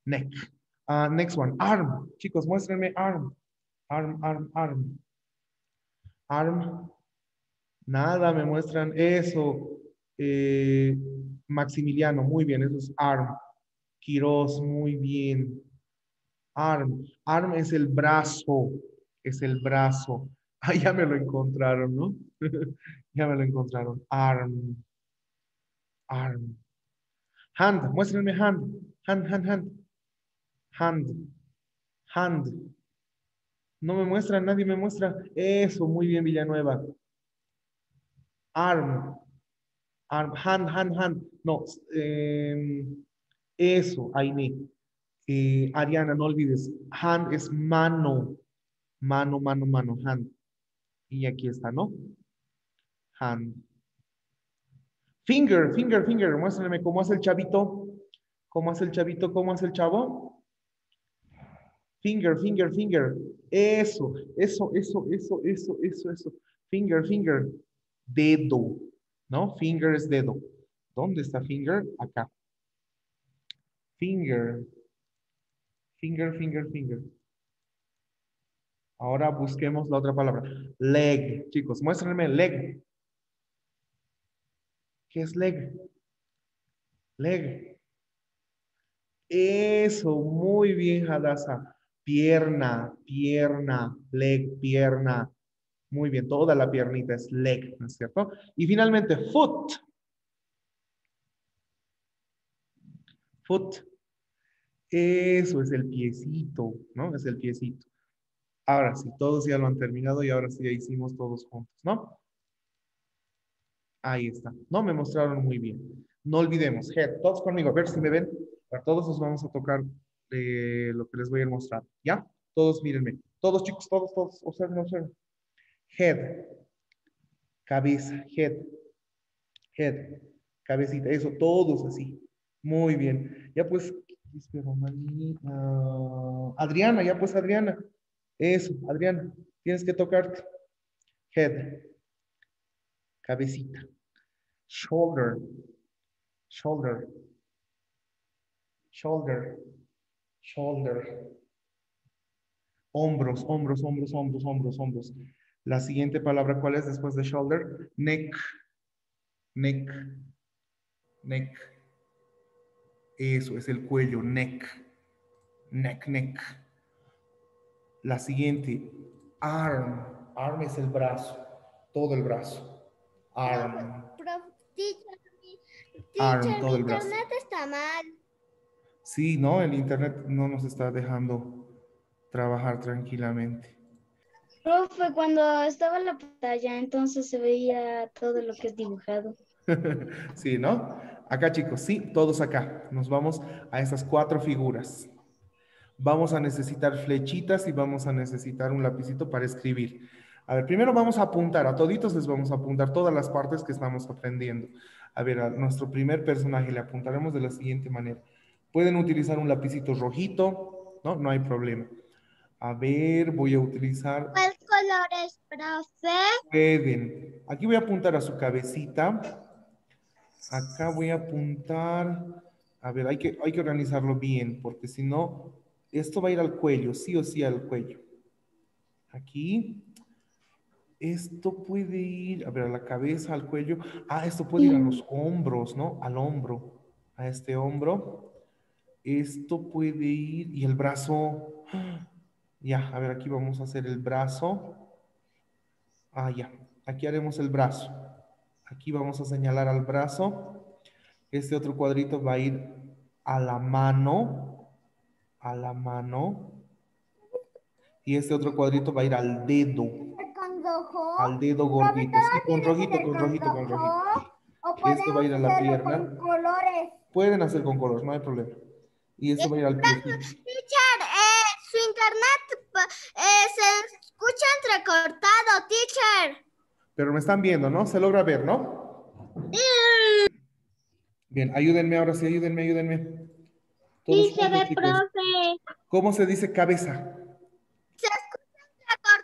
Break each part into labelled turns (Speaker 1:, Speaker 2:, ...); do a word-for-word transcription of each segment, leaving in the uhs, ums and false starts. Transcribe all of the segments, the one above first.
Speaker 1: Neck. Uh, next one, arm. Chicos, muéstrenme arm. Arm, arm, arm. Arm. Nada, me muestran eso. Eh, Maximiliano, muy bien, eso es arm. Quiroz, muy bien. Arm. Arm es el brazo. Es el brazo. Ah, ya me lo encontraron, ¿no? Ya me lo encontraron. Arm. Arm. Hand. Muéstrenme hand. Hand, hand, hand. Hand. Hand. No me muestra, nadie me muestra. Eso, muy bien, Villanueva. Arm. Arm. Hand, hand, hand. No. eh, eso, Aine. Eh, Ariana, no olvides. Hand es mano. Mano, mano, mano. Hand. Y aquí está, ¿no? Hand. Finger, finger, finger. Muéstrame cómo hace el chavito. ¿Cómo hace el chavito? ¿Cómo hace el chavo? Finger, finger, finger. Eso, eso, eso, eso, eso, eso, eso. Finger, finger. Dedo. ¿No? Finger es dedo. ¿Dónde está finger? Acá. Finger. Finger, finger, finger. Ahora busquemos la otra palabra. Leg. Chicos, muéstrenme leg. ¿Qué es leg? Leg. Eso, muy bien, Hadassah. Pierna, pierna, leg, pierna. Muy bien, toda la piernita es leg, ¿no es cierto? Y finalmente, foot. Foot. Eso es el piecito, ¿no? Es el piecito. Ahora sí, todos ya lo han terminado y ahora sí ya hicimos todos juntos, ¿no? Ahí está. No me mostraron muy bien. No olvidemos, head, todos conmigo, a ver si me ven. A todos nos vamos a tocar eh, lo que les voy a mostrar, ¿ya? Todos mírenme. Todos chicos, todos, todos, observen, observen. Head, cabeza, head, head, cabecita, eso, todos así. Muy bien. Ya pues, uh, Adriana, ya pues Adriana. Eso, Adriana, tienes que tocarte. Head, cabecita. Shoulder, shoulder, shoulder, shoulder. Hombros, hombros, hombros, hombros, hombros, hombros. La siguiente palabra, ¿cuál es después de shoulder? Neck, neck, neck. Eso es el cuello, neck, neck, neck. La siguiente, arm. Arm es el brazo, todo el brazo. Arm.
Speaker 2: Prof, teacher,
Speaker 1: Arm,
Speaker 2: teacher,
Speaker 1: todo
Speaker 2: mi
Speaker 1: el brazo.
Speaker 2: internet está mal.
Speaker 1: Sí, no, el internet no nos está dejando trabajar tranquilamente.
Speaker 3: Profe, cuando estaba en la pantalla, entonces se veía todo lo que es dibujado.
Speaker 1: Sí, ¿no? Acá, chicos, sí, todos acá. Nos vamos a esas cuatro figuras. Vamos a necesitar flechitas y vamos a necesitar un lapicito para escribir. A ver, primero vamos a apuntar, a toditos les vamos a apuntar todas las partes que estamos aprendiendo. A ver, a nuestro primer personaje le apuntaremos de la siguiente manera. Pueden utilizar un lapicito rojito, ¿no? No hay problema. A ver, voy a utilizar...
Speaker 2: ¿Cuál color es, profe?
Speaker 1: Pueden. Aquí voy a apuntar a su cabecita. Acá voy a apuntar... A ver, hay que, hay que organizarlo bien, porque si no, esto va a ir al cuello, sí o sí al cuello. Aquí. Esto puede ir, a ver, a la cabeza, al cuello. Ah, esto puede ir a los hombros, ¿no? Al hombro, a este hombro. Esto puede ir, y el brazo. Ya, a ver, aquí vamos a hacer el brazo. Ah, ya, aquí haremos el brazo. Aquí vamos a señalar al brazo. Este otro cuadrito va a ir a la mano, a la mano. Y este otro cuadrito va a ir al dedo.
Speaker 2: ¿Con rojo?
Speaker 1: Al dedo gordito. Sí, con rojito, con rojito, con rojito. Esto va a ir a la pierna.
Speaker 2: Con colores.
Speaker 1: Pueden hacer con colores, no hay problema. Y esto va a ir al piecito.
Speaker 2: Teacher, eh, su internet eh, se escucha entrecortado, teacher.
Speaker 1: Pero me están viendo, ¿no? Se logra ver, ¿no? Bien, ayúdenme ahora sí, ayúdenme, ayúdenme. Todos
Speaker 2: Sí, se
Speaker 1: juntos,
Speaker 2: ve,
Speaker 1: chicos.
Speaker 2: profe.
Speaker 1: ¿Cómo se dice cabeza?
Speaker 2: Se escucha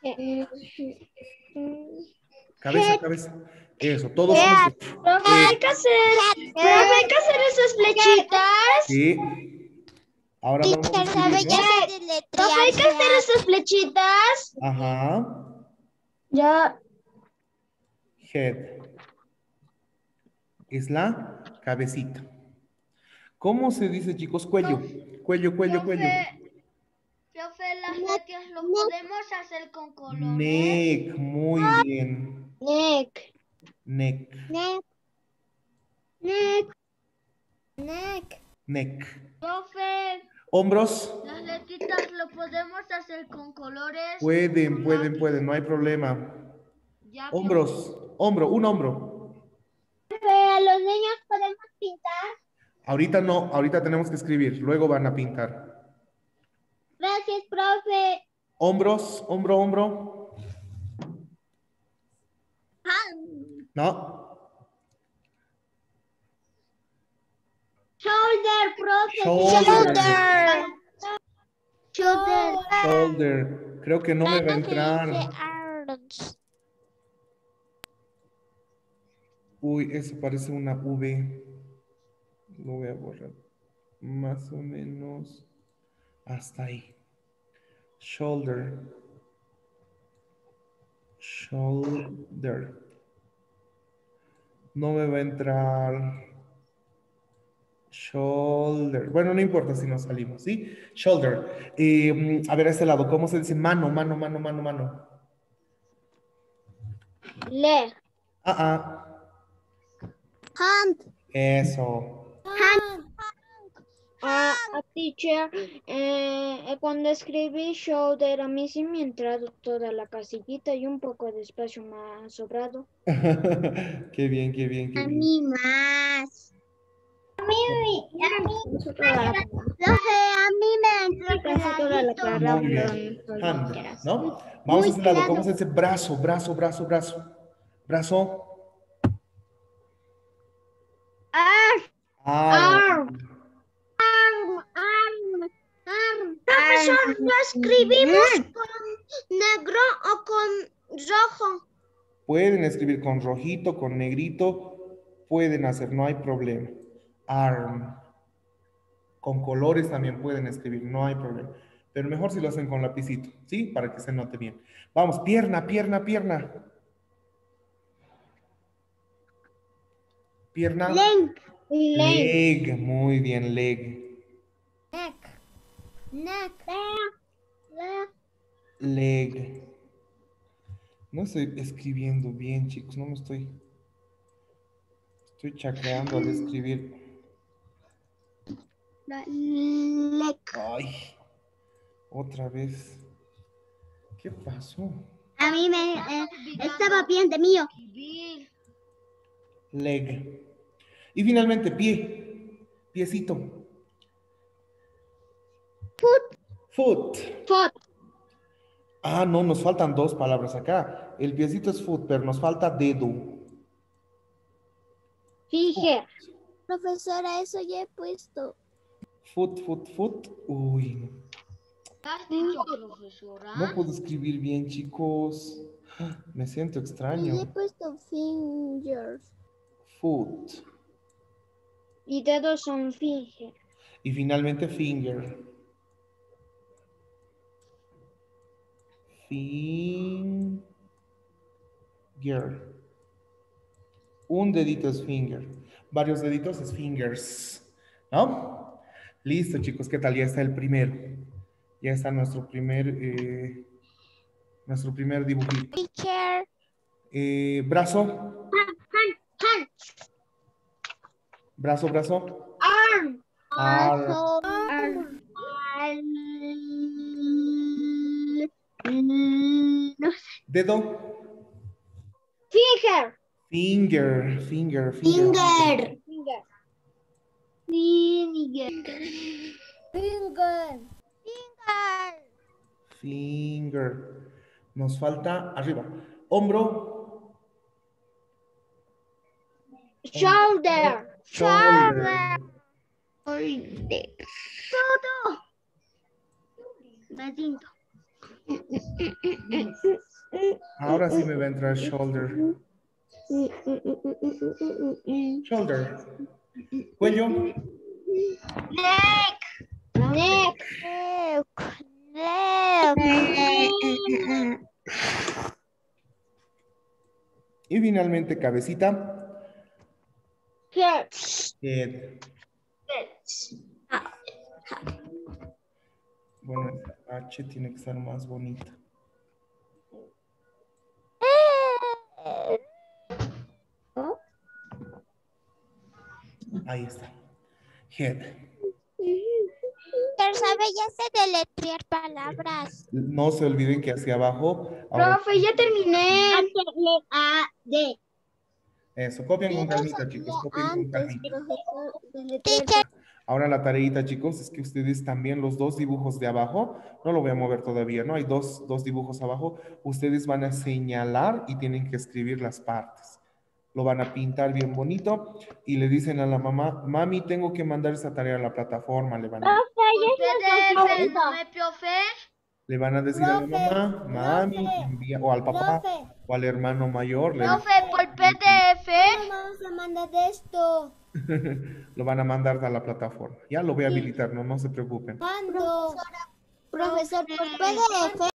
Speaker 1: Cabeza, cabeza. Eso, todos
Speaker 2: Head.
Speaker 1: juntos.
Speaker 3: Profe, hay que hacer, profe, hay que hacer esas flechitas.
Speaker 1: Sí. Ahora vamos a
Speaker 2: Teacher, ¿sabe
Speaker 1: escribir, ¿no?
Speaker 2: ya se deletrea?
Speaker 3: Profe, hay que hacer estas flechitas.
Speaker 1: Ajá.
Speaker 3: Ya.
Speaker 1: Head. Es la cabecita. ¿Cómo se dice, chicos? Cuello. Cuello, cuello, cuello.
Speaker 2: Profe, las letras lo podemos hacer con colores.
Speaker 1: Neck. Muy bien.
Speaker 3: Neck.
Speaker 1: Neck.
Speaker 2: Neck.
Speaker 3: Neck.
Speaker 2: Neck.
Speaker 1: Neck.
Speaker 2: Profe,
Speaker 1: Hombros.
Speaker 2: las letritas lo podemos hacer con colores.
Speaker 1: Pueden, pueden, pueden. No hay problema.
Speaker 2: Ya,
Speaker 1: Hombros. Hombro. Un hombro.
Speaker 2: profe, a los niños podemos pintar.
Speaker 1: Ahorita no. Ahorita tenemos que escribir. Luego van a pintar.
Speaker 2: Gracias, profe.
Speaker 1: Hombros. Hombro, hombro. No.
Speaker 2: Shoulder, profe.
Speaker 1: Shoulder.
Speaker 2: Shoulder.
Speaker 1: Shoulder. Creo que no me va a entrar. Uy, eso parece una V. Lo voy a borrar. Más o menos hasta ahí. Shoulder. Shoulder. No me va a entrar. Shoulder. Bueno, no importa si nos salimos, ¿sí? Shoulder. Eh, a ver, a este lado, ¿cómo se dice? Mano, mano, mano, mano, mano.
Speaker 3: Leg.
Speaker 1: Ah, ah.
Speaker 2: Hand.
Speaker 1: Eso.
Speaker 2: Hand.
Speaker 3: Ah, a teacher, eh, cuando escribí shoulder, a mí sí me ha entrado toda la casillita y un poco de espacio me ha sobrado.
Speaker 1: Qué bien, qué bien, qué
Speaker 2: A
Speaker 1: bien.
Speaker 2: mí más. A mí, a mí,
Speaker 3: Toda la,
Speaker 2: profe, a mí me entró
Speaker 3: casi toda la cara.
Speaker 1: Muy bien. Hand, ¿no? Vamos a este lado. ¿Cómo se dice? Brazo, brazo, brazo, brazo. Brazo.
Speaker 2: Arm.
Speaker 1: Arm.
Speaker 2: Arm, arm, arm. Profesor, ¿lo escribimos con negro o con rojo?
Speaker 1: Pueden escribir con rojito, con negrito. Pueden hacer, no hay problema. Arm. Con colores también pueden escribir, no hay problema. Pero mejor si lo hacen con lapicito, ¿sí? Para que se note bien. Vamos, pierna, pierna, pierna. Pierna.
Speaker 2: Leg.
Speaker 1: Leg. Muy bien, leg.
Speaker 2: Neck. Neck. Leg.
Speaker 1: Leg. No estoy escribiendo bien, chicos. No me estoy... Estoy chacreando al escribir.
Speaker 2: Leg.
Speaker 1: Ay. Otra vez. ¿Qué pasó?
Speaker 2: A mí me eh, estaba bien de mío.
Speaker 1: Leg. Y finalmente, pie. Piecito.
Speaker 2: Foot.
Speaker 1: Foot.
Speaker 3: Foot.
Speaker 1: Ah, no, nos faltan dos palabras acá. El piecito es foot, pero nos falta dedo.
Speaker 3: Finger.
Speaker 2: Profesora, eso ya he puesto.
Speaker 1: Foot, foot, foot. Uy,
Speaker 2: ¿Has dicho, profesora?
Speaker 1: no puedo escribir bien, chicos. Me siento
Speaker 2: Yo
Speaker 1: extraño.
Speaker 2: he puesto fingers.
Speaker 1: Foot.
Speaker 3: Y dedos son finger.
Speaker 1: Y finalmente finger. Finger. Un dedito es finger. Varios deditos es fingers. ¿No? Listo, chicos. ¿Qué tal? Ya está el primero. Ya está nuestro primer, eh, nuestro primer dibujito.
Speaker 2: Teacher.
Speaker 1: Eh, brazo.
Speaker 2: Hand, hand.
Speaker 1: Brazo, brazo.
Speaker 3: Arm.
Speaker 1: Arm.
Speaker 2: Arm.
Speaker 1: Dedo.
Speaker 3: Finger.
Speaker 1: Finger. Finger. Finger.
Speaker 2: Finger.
Speaker 3: Finger.
Speaker 2: Finger. Finger. Finger.
Speaker 1: Finger. Nos falta arriba. Hombro.
Speaker 3: Shoulder.
Speaker 1: Shoulder.
Speaker 2: Todo. Dedito.
Speaker 1: Ahora sí me va a entrar shoulder. Shoulder. Cuello.
Speaker 2: Neck.
Speaker 3: Neck.
Speaker 1: Y finalmente, cabecita.
Speaker 3: Head.
Speaker 1: Head. Bueno, esa H tiene que estar más bonita. Ahí está. Head.
Speaker 4: Pero sabe ya sé deletrear palabras.
Speaker 1: No se olviden que hacia abajo. Ahora,
Speaker 3: Profe, ya terminé.
Speaker 4: A, D.
Speaker 1: eso, copian con calmita, chicos. Copien con calmita. Ahora la tareita, chicos, es que ustedes también los dos dibujos de abajo, no lo voy a mover todavía, ¿no? Hay dos, dos dibujos abajo. Ustedes van a señalar y tienen que escribir las partes. Lo van a pintar bien bonito y le dicen a la mamá, mami, tengo que mandar esa tarea a la plataforma. Le van a,
Speaker 2: P D F, ¿no me, profe?
Speaker 1: le van a decir a la mamá, mami, envía, o al papá, o al hermano mayor. Le
Speaker 2: Profe, por P D F.
Speaker 4: Vamos a mandar de esto.
Speaker 1: lo van a mandar a la plataforma. Ya lo voy a habilitar, no, no se preocupen.
Speaker 4: ¿Cuándo? Profesor, por P D F.